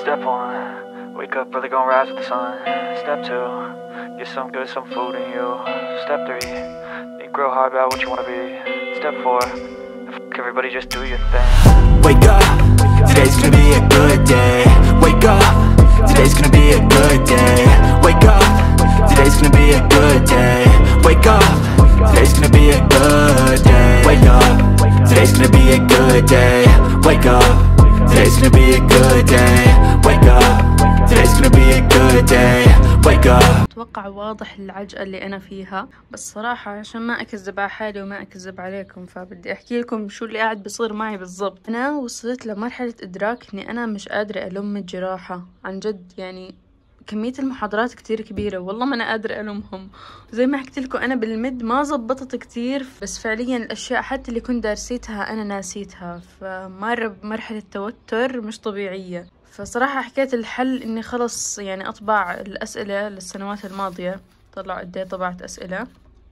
Step 1, wake up early, gonna rise with the sun. Step 2, get some good, some food in you. Step 3, think real hard about what you wanna be. Step 4, fuck everybody, just do your thing. Wake up, today's gonna be a good day. Wake up, today's gonna be a good day. Wake up, today's gonna be a good day. Wake up, today's gonna be a good day. Wake up, today's gonna be a good day. Wake up, today's gonna be a good day. Wake up, today's gonna be a good day. Wake up. أتوقع واضح العجقة اللي أنا فيها، بس صراحة عشان ما أكذب على حالي وما أكذب عليكم فبدي أحكي لكم شو اللي قاعد بيصير معي بالضبط. أنا وصلت لمرحلة إدراك إني أنا مش قادرة ألم الجراحة عن جد، يعني كمية المحاضرات كتير كبيرة والله ما أنا قادرة ألمهم. زي ما حكيت لكم أنا بالمد ما زبطت كتير، بس فعليا الأشياء حتى اللي كنت دارسيتها أنا ناسيتها، فمارة بمرحلة توتر مش طبيعية. فصراحة حكيت الحل إني خلص يعني أطبع الأسئلة للسنوات الماضية، طلع قد ايه طبعت أسئلة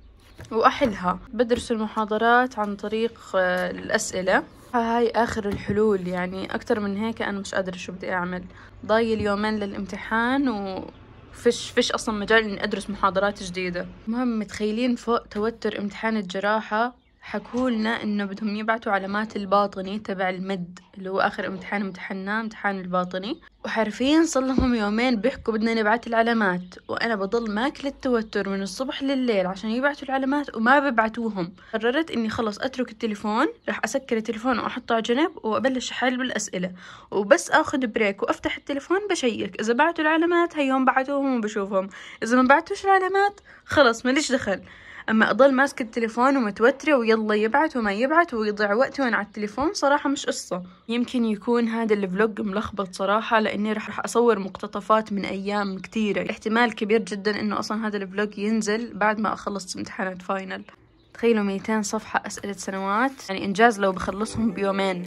وأحلها. بدرس المحاضرات عن طريق الأسئلة. هاي آخر الحلول، يعني أكتر من هيك أنا مش قادرة شو بدي أعمل. ضايل يومين للامتحان وفش أصلا مجال إني أدرس محاضرات جديدة. المهم متخيلين فوق توتر امتحان الجراحة حكولنا إنه بدهم يبعتوا علامات الباطني تبع المد اللي هو آخر امتحان امتحناه، امتحان الباطني، وحرفيا صار لهم يومين بيحكوا بدنا نبعت العلامات، وأنا بضل ماكلة التوتر من الصبح لليل عشان يبعتوا العلامات وما ببعتوهم. قررت إني خلص أترك التليفون، راح أسكر التليفون وأحطه على جنب وأبلش أحل بالأسئلة، وبس أخذ بريك وأفتح التليفون بشيك إذا بعتوا العلامات هيوم بعتوهم وبشوفهم، إذا ما بعتوش العلامات خلص ماليش دخل. أما أضل ماسك التليفون ومتوترة ويلا يبعت وما يبعت ويضيع وقتي وأنا على التليفون، صراحة مش قصة. يمكن يكون هذا الفلوج ملخبط صراحة لأني رح أصور مقتطفات من أيام كتيرة، احتمال كبير جدا إنه أصلا هذا الفلوج ينزل بعد ما أخلص امتحانات فاينل. تخيلوا 200 صفحة أسئلة سنوات، يعني إنجاز لو بخلصهم بيومين.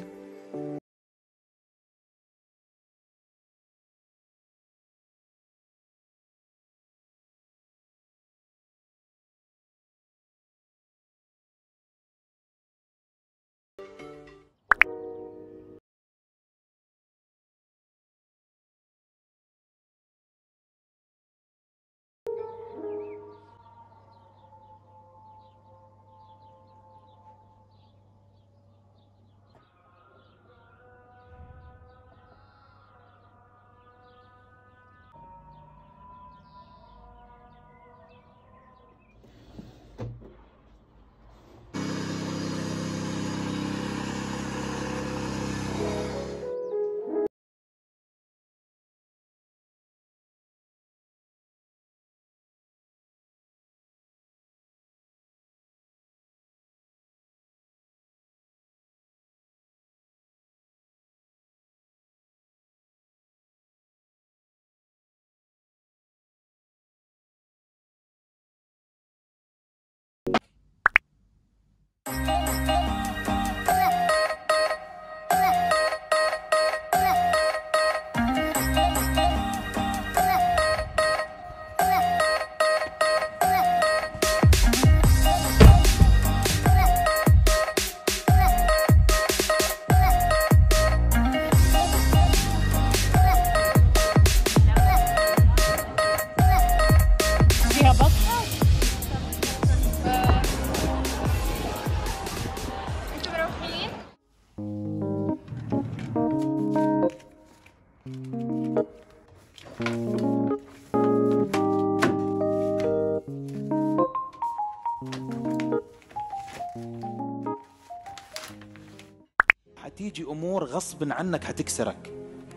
حتيجي امور غصب عنك حتكسرك،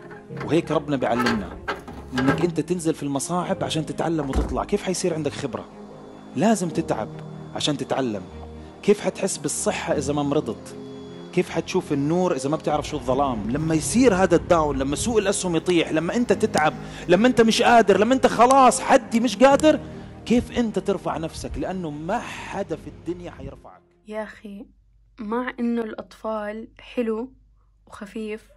وهيك ربنا بيعلمنا انك انت تنزل في المصاعب عشان تتعلم وتطلع. كيف حيصير عندك خبرة؟ لازم تتعب عشان تتعلم. كيف حتحس بالصحة اذا ما مرضت؟ كيف حتشوف النور اذا ما بتعرف شو الظلام؟ لما يصير هذا الداون، لما سوق الاسهم يطيح، لما انت تتعب، لما انت مش قادر، لما انت خلاص حدي مش قادر، كيف انت ترفع نفسك؟ لانه ما حدا في الدنيا حيرفعك. يا أخي مع إنه الأطفال حلو وخفيف،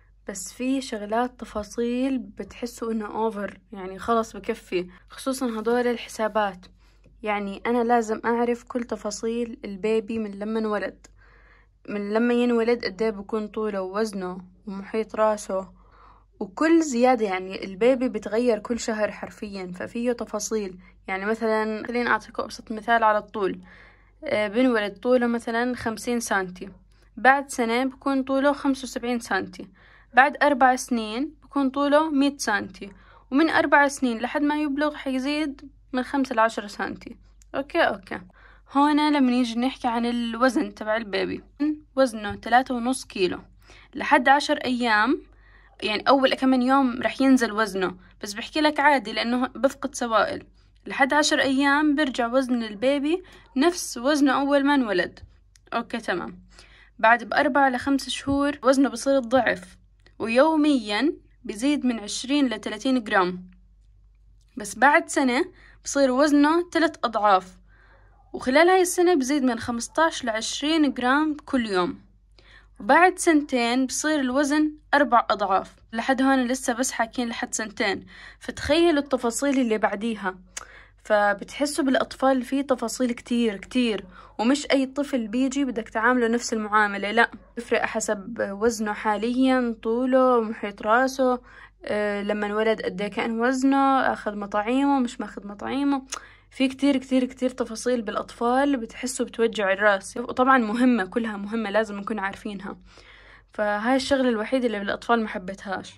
بس في شغلات تفاصيل بتحسوا إنه أوفر، يعني خلص بكفي، خصوصا هدول الحسابات. يعني أنا لازم أعرف كل تفاصيل البيبي من لما انولد، من لما ينولد قد ايه بكون طوله ووزنه ومحيط راسه وكل زيادة يعني البيبي بتغير كل شهر حرفيا، ففيه تفاصيل. يعني مثلا خليني أعطيكم أبسط مثال على الطول. بنولد طوله مثلا 50 سنتي، بعد سنة بكون طوله 75 سنتي، بعد 4 سنين بكون طوله 100 سنتي، ومن 4 سنين لحد ما يبلغ حيزيد من 5 ل10 سنتي. أوكي هنا لما نيجي نحكي عن الوزن تبع البيبي، وزنه 3.5 كيلو لحد 10 أيام. يعني أول كم يوم رح ينزل وزنه، بس بحكي لك عادي لأنه بفقد سوائل. لحد 10 أيام برجع وزن البيبي نفس وزنه أول ما انولد. أوكي تمام. بعد ب4 ل5 شهور وزنه بصير الضعف، ويوميا بزيد من 20 ل30 جرام. بس بعد سنة بصير وزنه 3 أضعاف، وخلال هاي السنة بزيد من 15 ل20 جرام كل يوم. وبعد سنتين بصير الوزن 4 أضعاف. لحد هون لسه بس حاكين لحد سنتين، فتخيلوا التفاصيل اللي بعديها. فبتحسوا بالأطفال في تفاصيل كتير كتير، ومش أي طفل بيجي بدك تعامله نفس المعاملة، لا، بيفرق حسب وزنه حاليا، طوله، محيط راسه، لما انولد قد ايه كان وزنه، أخذ مطاعيمه مش ماخذ مطاعيمه. في كتير كتير كتير تفاصيل بالأطفال بتحسوا بتوجع الراس، وطبعا مهمة، كلها مهمة لازم نكون عارفينها. فهاي الشغلة الوحيدة اللي بالأطفال ما حبيتهاش.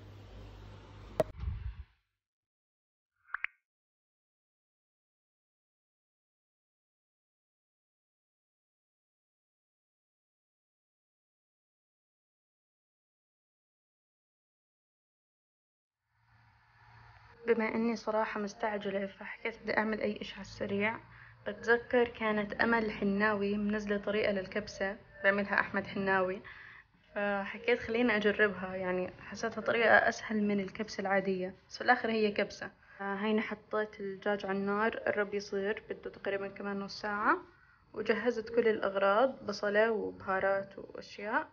بما اني صراحة مستعجلة فحكيت بدي اعمل اي اشي على السريع. بتذكر كانت امل حناوي منزلة طريقة للكبسة بعملها احمد حناوي، فحكيت خليني اجربها. يعني حسيتها طريقة اسهل من الكبسة العادية، بس في الاخر هي كبسة. هيني حطيت الدجاج على النار قرب يصير، بده تقريبا كمان نص ساعة. وجهزت كل الاغراض، بصلة وبهارات واشياء.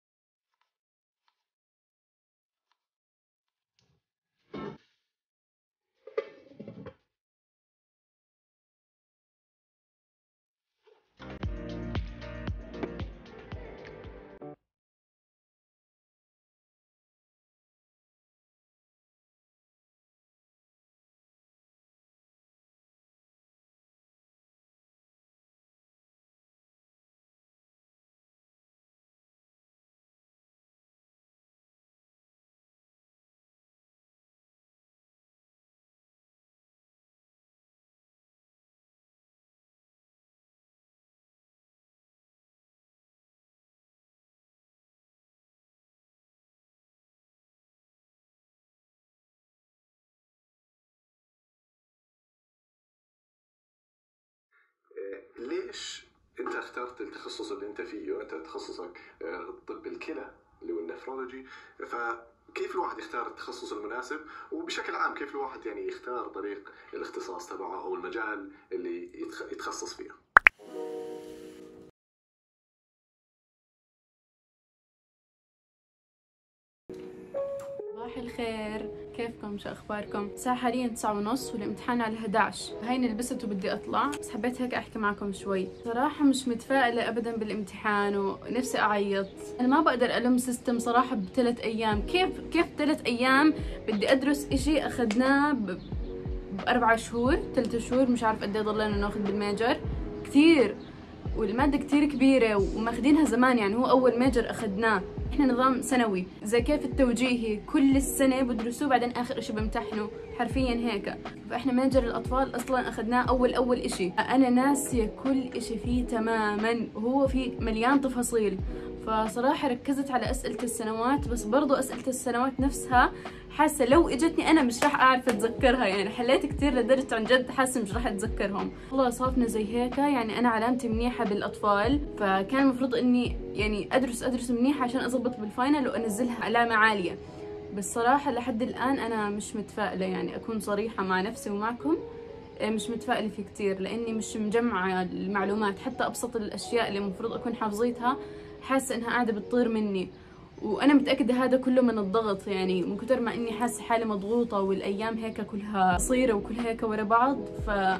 ليش انت اخترت التخصص اللي انت فيه؟ انت تخصصك طب الكلى اللي هو النفرولوجي، فكيف الواحد يختار التخصص المناسب؟ وبشكل عام كيف الواحد يعني يختار طريق الاختصاص تبعه او المجال اللي يتخصص فيه؟ صباح الخير، كيفكم؟ شو اخباركم؟ الساعة حاليا 9:30 والامتحان على 11. هيني لبست وبدي اطلع، بس حبيت هيك احكي معكم شوي. صراحة مش متفائلة ابدا بالامتحان ونفسي اعيط. انا ما بقدر الم سيستم صراحة ب3 ايام. كيف 3 ايام بدي ادرس اشي اخذناه ب4 شهور، 3 شهور، مش عارف قد ايه ضلينا ناخذ بالميجر كثير، والمادة كتير كبيرة وماخدينها زمان. يعني هو أول ميجر أخدناه. إحنا نظام سنوي، زي كيف التوجيهي كل السنة بدرسوه بعدين آخر إشي بمتحنوا، حرفيا هيك. فإحنا ميجر الأطفال أصلا أخدناه أول إشي. أنا ناسية كل إشي فيه تماما، وهو فيه مليان تفاصيل. فصراحة ركزت على أسئلة السنوات، بس برضو أسئلة السنوات نفسها حاسة لو اجتني أنا مش راح أعرف أتذكرها. يعني حليت كتير لدرجة عن جد حاسة مش راح أتذكرهم. والله صافنا زي هيك. يعني أنا علامتي منيحة بالأطفال، فكان المفروض إني يعني أدرس منيحة عشان أضبط بالفاينل وأنزلها علامة عالية. بس صراحة لحد الآن أنا مش متفائلة، يعني أكون صريحة مع نفسي ومعكم، مش متفائلة فيه كتير، لأني مش مجمعة المعلومات. حتى أبسط الأشياء اللي المفروض أكون حافظيتها حاسة إنها قاعدة بتطير مني. وانا متاكده هذا كله من الضغط، يعني من كتر ما اني حاسه حالي مضغوطه والايام هيك كلها قصيره وكلها هيك ورا بعض. ف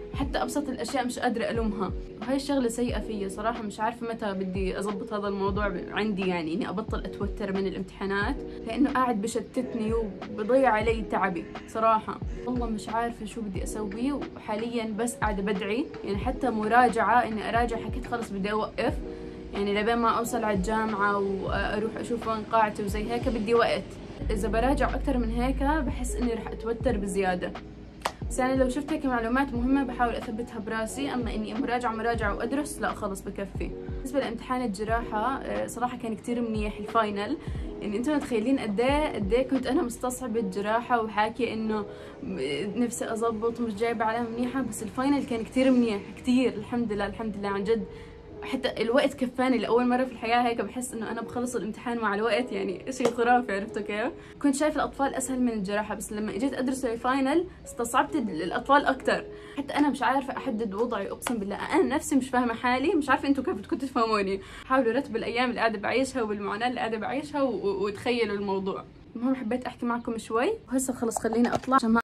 حتى أبسط الأشياء مش قادرة ألومها، وهي الشغلة سيئة فيا صراحة. مش عارفة متى بدي أزبط هذا الموضوع عندي، يعني إني أبطل أتوتر من الامتحانات، لأنه قاعد بشتتني وبضيع علي تعبي صراحة. والله مش عارفة شو بدي أسوي، وحاليا بس قاعدة بدعي. يعني حتى مراجعة إني أراجع حكيت خلص بدي أوقف، يعني لبين ما أوصل على الجامعة وأروح أشوف وين قاعتي وزي هيك بدي وقت. إذا براجع أكتر من هيك بحس إني رح أتوتر بزيادة. بس يعني لو شفت هيك معلومات مهمة بحاول أثبتها براسي، أما إني مراجعة وأدرس لا خلص بكفي. بالنسبة لامتحان الجراحة صراحة كان كتير منيح الفاينل. يعني انتم متخيلين قد ايه كنت انا مستصعبة الجراحة وحاكي انه نفسي اضبط ومش جايبة علامة منيحة، بس الفاينل كان كتير منيح كتير. الحمد لله عن جد. حتى الوقت كفاني لأول مرة في الحياة، هيك بحس إنه أنا بخلص الامتحان مع الوقت، يعني شيء خرافي. عرفتوا كيف؟ كنت شايف الأطفال أسهل من الجراحة، بس لما إجيت أدرس الفاينل استصعبت الأطفال أكتر. حتى أنا مش عارفة أحدد وضعي، أقسم بالله أنا نفسي مش فاهمة حالي. مش عارفة أنتوا كيف بدكم تفهموني. حاولوا رتبوا الأيام اللي قاعدة بعيشها وبالمعاناة اللي قاعدة بعيشها وتخيلوا الموضوع. المهم حبيت أحكي معكم شوي، وهسه خلص خليني أطلع عشان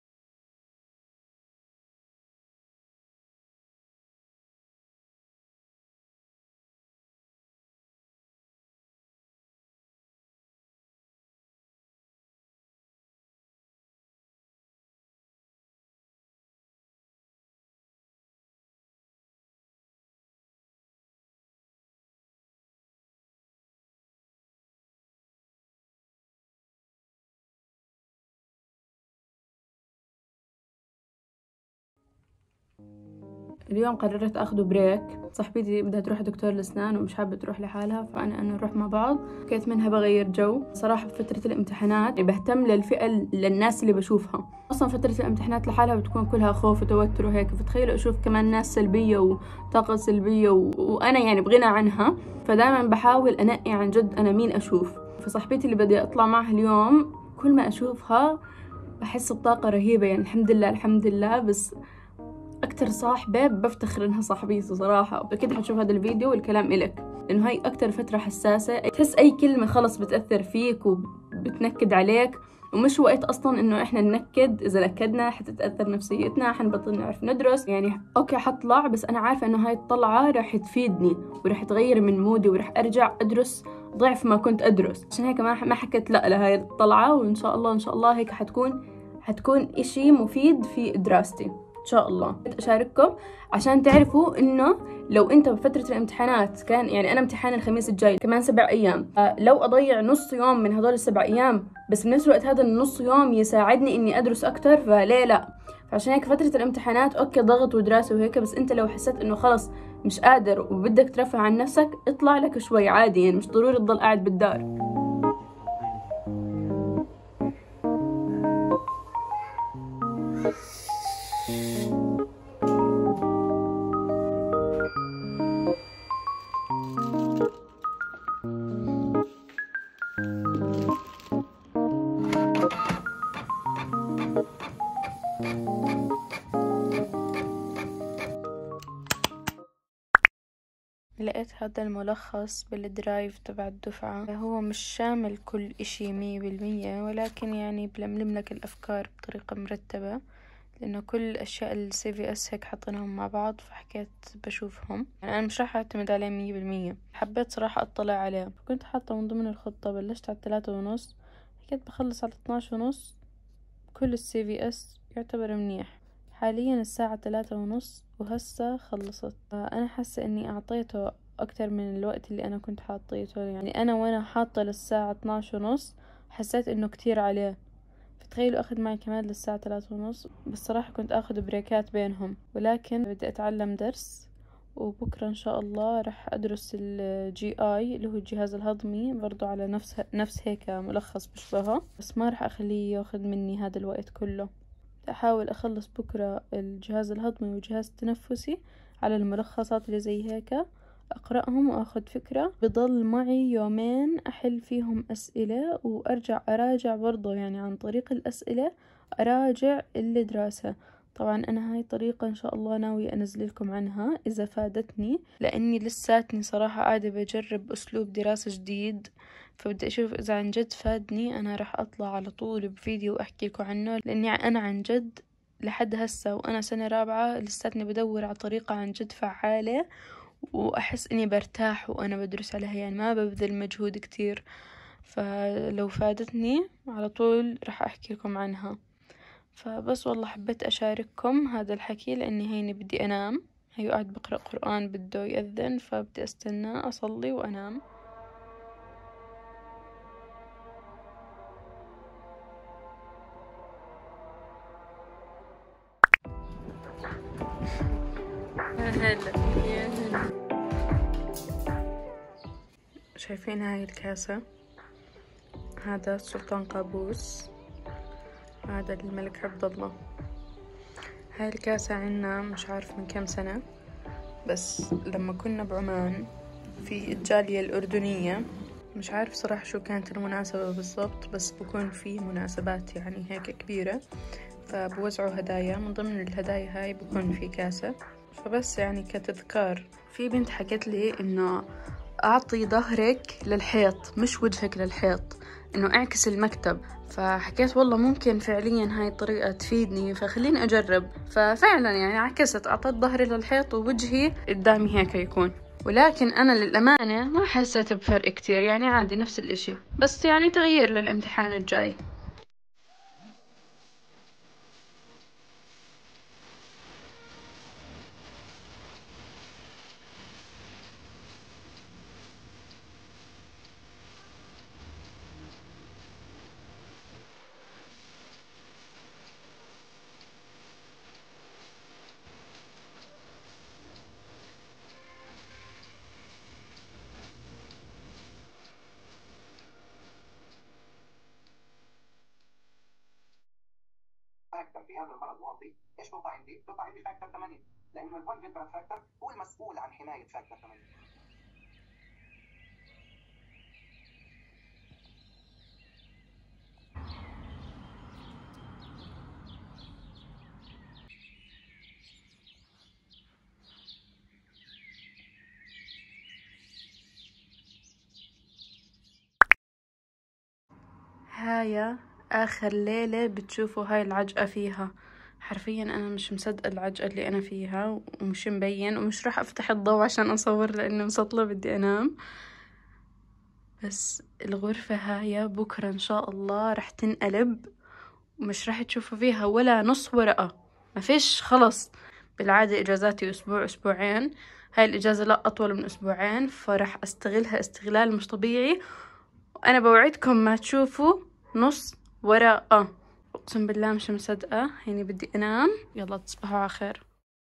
اليوم قررت اخذ بريك. صاحبتي بدها تروح دكتور الاسنان ومش حابه تروح لحالها، فانا نروح مع بعض. حكيت منها بغير جو. صراحه بفتره الامتحانات بهتم للفئه للناس اللي بشوفها. اصلا فتره الامتحانات لحالها بتكون كلها خوف وتوتر وهيك، فتخيلوا اشوف كمان ناس سلبيه وطاقه سلبيه وانا يعني بغنى عنها. فدائما بحاول انقي عن جد انا مين اشوف. فصاحبتي اللي بدي اطلع معها اليوم كل ما اشوفها بحس بطاقه رهيبه. يعني الحمد لله. بس أكتر صاحبة بفتخر إنها صاحبتي صراحة. أكيد حتشوف هذا الفيديو والكلام إلك، لأنه هاي أكتر فترة حساسة. تحس أي كلمة خلص بتأثر فيك وبتنكد عليك، ومش وقت أصلا إنه إحنا ننكد. إذا نكدنا حتتأثر نفسيتنا، حنبطل نعرف ندرس. يعني أوكي حطلع، بس أنا عارفة إنه هاي الطلعة راح تفيدني وراح تغير من مودي وراح أرجع أدرس ضعف ما كنت أدرس. عشان هيك ما حكيت لا لهاي الطلعة. وإن شاء الله هيك حتكون إشي مفيد في دراستي إن شاء الله. أشارككم عشان تعرفوا إنه لو أنت بفترة الامتحانات كان، يعني أنا امتحان الخميس الجاي كمان 7 أيام، لو أضيع نص يوم من هدول ال7 أيام، بس بنفس الوقت هذا النص يوم يساعدني إني أدرس أكتر، فليه لا؟ فعشان هيك فترة الامتحانات أوكي ضغط ودراسة وهيك، بس أنت لو حسيت إنه خلص مش قادر وبدك ترفع عن نفسك اطلع لك شوي عادي. يعني مش ضروري تضل قاعد بالدار. لقيت هذا الملخص بالدرايف تبع الدفعة. هو مش شامل كل اشي 100%، ولكن يعني بلملم لك الأفكار بطريقة مرتبة، لأنه كل الأشياء الCVS هيك حاطينهم مع بعض، فحكيت بشوفهم. يعني أنا مش راح أعتمد عليه 100%. حبيت صراحة أطلع عليه، كنت حاطة من ضمن الخطة بلشت على 3:30، حكيت بخلص على 12:30. كل الCVS يعتبر منيح. حاليا الساعة 3:30 وهسه خلصت. أنا حاسة إني أعطيته أكتر من الوقت اللي أنا كنت حاطيته. يعني أنا وأنا حاطة للساعة 12:30 حسيت إنه كتير عليه، فتخيلوا أخذ معي كمان للساعة 3:30. بس صراحة كنت أخذ بريكات بينهم، ولكن بدي أتعلم درس. وبكرة إن شاء الله رح أدرس الGI اللي هو الجهاز الهضمي، برضو على نفس هيك ملخص بشبهه، بس ما رح أخليه ياخذ مني هذا الوقت كله. أحاول أخلص بكرة الجهاز الهضمي والجهاز التنفسي على الملخصات اللي زي هيك، أقرأهم وأخذ فكرة. بضل معي 2 أحل فيهم أسئلة وأرجع أراجع برضو، يعني عن طريق الأسئلة أراجع الدراسة. طبعا أنا هاي طريقة إن شاء الله ناوية أنزل لكم عنها إذا فادتني، لأني لساتني صراحة قاعدة بجرب أسلوب دراسة جديد، فبدي أشوف إذا عن جد فادني. أنا راح أطلع على طول بفيديو وأحكي لكم عنه، لأني أنا عن جد لحد هسه وأنا سنة رابعة لساتني بدور على طريقة عن جد فعالة وأحس إني برتاح وأنا بدرس عليها، يعني ما ببذل مجهود كتير. فلو فادتني على طول راح أحكي لكم عنها. فبس والله حبيت أشارككم هذا الحكي لأني هيني بدي أنام، هيو قاعد بقرأ قرآن بده يأذن، فبدي أستنى أصلي وأنام. يا هلا. شايفين هاي الكاسة؟ هذا السلطان قابوس، هذا الملك عبد الله. هاي الكاسة عنا مش عارف من كم سنة، بس لما كنا بعمان في الجالية الأردنية، مش عارف صراحة شو كانت المناسبة بالضبط، بس بكون في مناسبات يعني هيك كبيرة فبوزعوا هدايا، من ضمن الهدايا هاي بكون في كاسة. فبس يعني كتذكار، في بنت حكت لي إنه أعطي ظهرك للحيط مش وجهك للحيط، إنه اعكس المكتب. فحكيت والله ممكن فعليا هاي الطريقة تفيدني، فخليني أجرب. ففعلا يعني عكست، أعطيت ظهري للحيط ووجهي قدامي هيك يكون. ولكن أنا للأمانة ما حسيت بفرق كتير، يعني عادي نفس الإشي، بس يعني تغيير للامتحان الجاي. في هذا المرض واطي. ايش بطلع عندي؟ بطلع عندي فاكتور 8، لانه البون فيبرال فاكتور هو المسؤول عن حمايه فاكتور 8. هاي آخر ليلة بتشوفوا هاي العجقة فيها. حرفيا أنا مش مصدقة العجقة اللي أنا فيها، ومش مبين، ومش راح أفتح الضوء عشان أصور لأنه مسطلة بدي أنام. بس الغرفة هاي بكرة إن شاء الله راح تنقلب، ومش راح تشوفوا فيها ولا نص ورقة، ما فيش خلص. بالعادة إجازاتي أسبوع أسبوعين، هاي الإجازة لا أطول من أسبوعين، فراح أستغلها استغلال مش طبيعي. وأنا بوعدكم ما تشوفوا نص ورقة، أقسم بالله مش مصدقة. يعني بدي أنام، يلا تصبحوا على خير.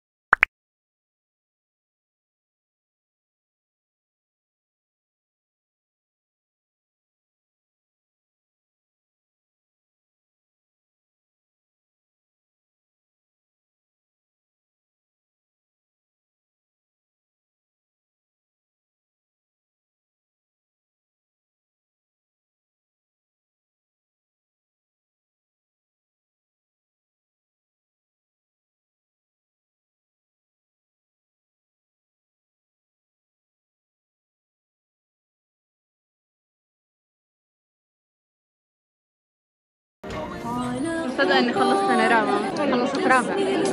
مصدقة إني خلصت سنة رابعة. خلصت رابعة.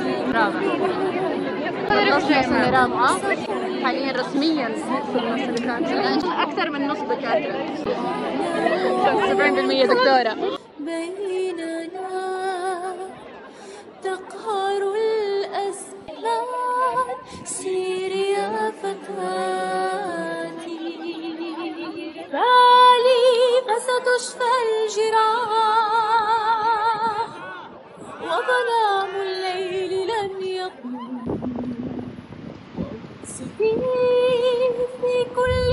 خلصت سنة رابعة حاليا رسميا في النص دكاترة، أكثر من نص دكاترة، 70% دكتورة. بيننا تقهر الأزمان، سيري يا فتاتي، بالي فستشفى الجراح، وظلام الليل لن يطول، في كل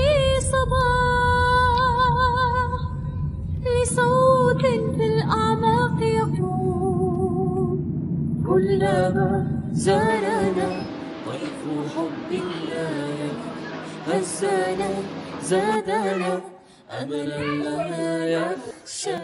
صباح لصوت في الأعماق يقول، كلما زارنا طيف حب الله هزنا زادنا أملا لا يخشى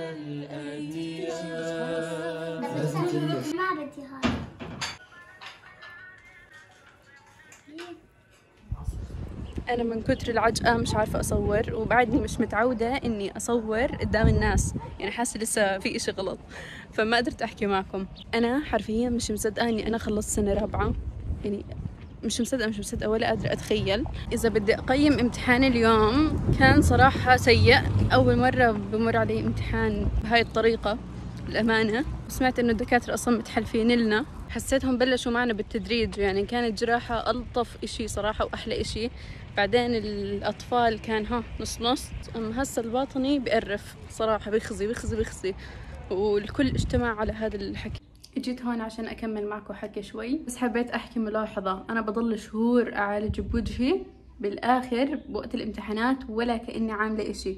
الأيام. ما بدي هاي. أنا من كتر العجقة مش عارفة أصور، وبعدني مش متعودة إني أصور قدام الناس، يعني حاسة لسه في إشي غلط، فما قدرت أحكي معكم. أنا حرفيا مش مصدقة إني أنا خلصت سنة رابعة، يعني مش مصدقة ولا قادرة أتخيل. إذا بدي أقيم امتحان اليوم كان صراحة سيء، أول مرة بمر علي امتحان بهاي الطريقة الأمانة. سمعت إنه الدكاترة أصلا متحلفين لنا، حسيتهم بلشوا معنا بالتدريج، يعني كانت جراحة ألطف إشي صراحة وأحلى إشي، بعدين الأطفال كان نص نص، أما هسا الباطني بقرف صراحة، بيخزي والكل اجتمع على هذا الحكي. جيت هون عشان أكمل معكم حكي شوي، بس حبيت أحكي ملاحظة. أنا بضل شهور أعالج بوجهي، بالآخر بوقت الامتحانات ولا كأني عاملة إشي،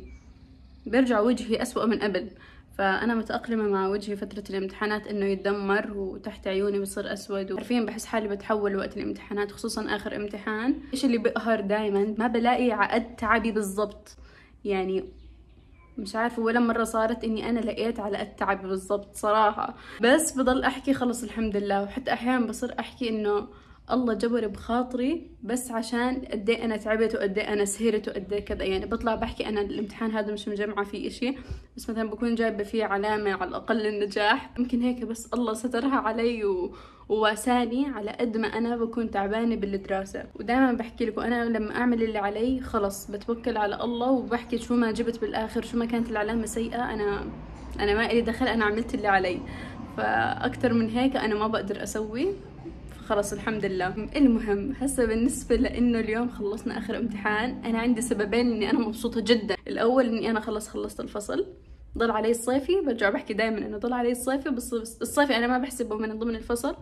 برجع وجهي أسوأ من قبل. فأنا متأقلمة مع وجهي فترة الامتحانات إنه يتدمر وتحت عيوني بصير أسود، وحرفيا بحس حالي بتحول وقت الامتحانات، خصوصا آخر امتحان. إيش اللي بقهر دايما ما بلاقي عقد تعبي بالضبط، يعني مش عارفة ولا مرة صارت إني أنا لقيت على قد تعبي بالضبط صراحة، بس بضل أحكي خلص الحمد لله. وحتى أحيانا بصير أحكي إنه الله جبر بخاطري بس عشان قدي أنا تعبت وقدي أنا سهرت وقدي كذا، يعني بطلع بحكي أنا الامتحان هذا مش مجمعة فيه إشي، بس مثلا بكون جايبة فيه علامة على الأقل النجاح، يمكن هيك بس الله سترها علي وواساني على قد ما أنا بكون تعبانة بالدراسة. ودائما بحكي لكم أنا لما أعمل اللي علي خلص بتوكل على الله، وبحكي شو ما جبت بالآخر، شو ما كانت العلامة سيئة أنا ما إلي دخل، أنا عملت اللي علي، فأكتر من هيك أنا ما بقدر أسوي. خلص الحمد لله. المهم هسه بالنسبة لأنه اليوم خلصنا آخر امتحان، أنا عندي سببين إني أنا مبسوطة جدا. الأول إني أنا خلصت الفصل، ضل علي الصيفي، برجع بحكي دائما إنه ضل علي الصيفي، بس الصيفي أنا ما بحسبه من ضمن الفصل،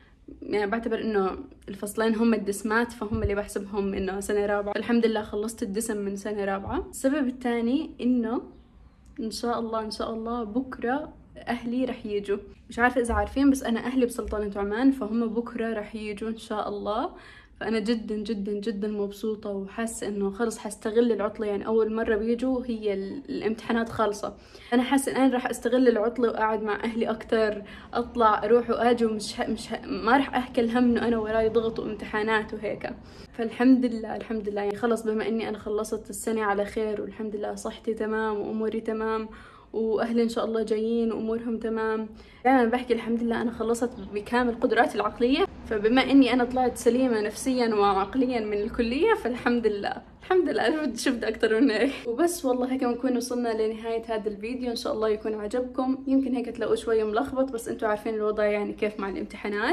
يعني بعتبر إنه الفصلين هم الدسمات، فهم اللي بحسبهم إنه سنة رابعة. الحمد لله خلصت الدسم من سنة رابعة. السبب الثاني إنه إن شاء الله بكرة أهلي رح يجوا، مش عارفة إذا عارفين بس أنا أهلي بسلطنة عمان، فهم بكرة رح يجوا إن شاء الله. فأنا جدا جدا جدا مبسوطة وحاسة إنه خلص حستغل العطلة، يعني أول مرة بيجوا هي الامتحانات خالصة، أنا حاسة إن أنا رح أستغل العطلة وأقعد مع أهلي أكتر، أطلع أروح وأجي، ومش ما رح أحكي الهم إنه أنا وراي ضغط وامتحانات وهيك. فالحمد لله يعني خلص بما إني أنا خلصت السنة على خير، والحمد لله صحتي تمام وأموري تمام، واهلي ان شاء الله جايين وامورهم تمام. دائما بحكي الحمد لله انا خلصت بكامل قدراتي العقليه، فبما اني انا طلعت سليمه نفسيا وعقليا من الكليه فالحمد لله انا شو بدي اكثر من هيك. وبس والله هيك بنكون وصلنا لنهايه هذا الفيديو، ان شاء الله يكون عجبكم. يمكن هيك تلاقوه شويه ملخبط، بس انتم عارفين الوضع يعني كيف مع الامتحانات،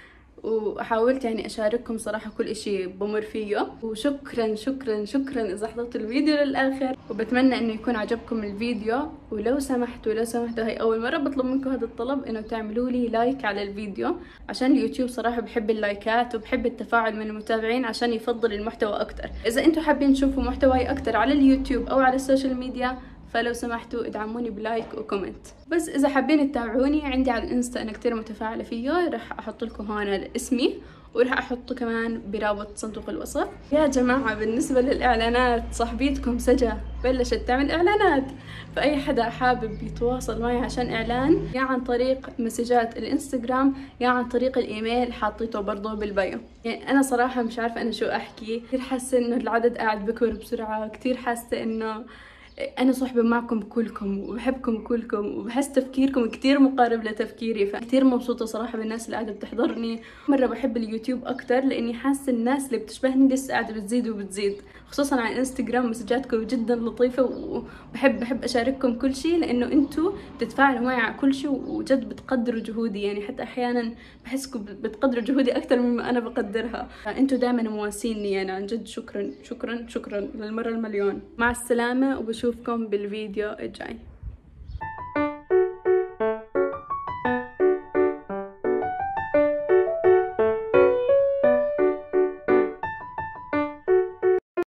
وحاولت يعني اشارككم صراحه كل اشي بمر فيه. وشكرا اذا حضرتوا الفيديو للاخر، وبتمنى انه يكون عجبكم الفيديو. ولو سمحتوا هاي اول مره بطلب منكم هذا الطلب، انه تعملوا لي لايك على الفيديو، عشان اليوتيوب صراحه بحب اللايكات وبحب التفاعل من المتابعين عشان يفضل المحتوى اكتر. اذا انتم حابين تشوفوا محتواي اكتر على اليوتيوب او على السوشيال ميديا فلو سمحتوا ادعموني بلايك وكومنت. بس اذا حابين تتابعوني عندي على الانستا انا كتير متفاعله فيه، رح احط لكم هون اسمي، ورح احطه كمان برابط صندوق الوصف. يا جماعه بالنسبه للاعلانات، صاحبيتكم سجا بلشت تعمل اعلانات، فاي حدا حابب يتواصل معي عشان اعلان، يا عن طريق مسجات الانستغرام يا عن طريق الايميل حاطيته برضه بالبايو. يعني انا صراحه مش عارفه انا شو احكي، كثير حاسه انه العدد قاعد بكبر بسرعه، كثير حاسه انه أنا صحبة معكم كلكم وبحبكم كلكم، وبحس تفكيركم كتير مقارب لتفكيري، فكتير مبسوطة صراحة بالناس اللي قاعدة بتحضرني. مرة بحب اليوتيوب أكتر لأني حاسة الناس اللي بتشبهني لسه قاعدة بتزيد، خصوصا على الانستغرام مسجاتكم جدا لطيفة، وبحب أشارككم كل شيء لأنه أنتوا بتتفاعلوا معي على كل شيء، وجد بتقدروا جهودي، يعني حتى أحيانا بحسكم بتقدروا جهودي أكتر مما أنا بقدرها، فأنتوا دائما مواسيني. أنا عن جد شكرا للمرة المليون. مع السلامة وبشوفكم بالفيديو الجاي.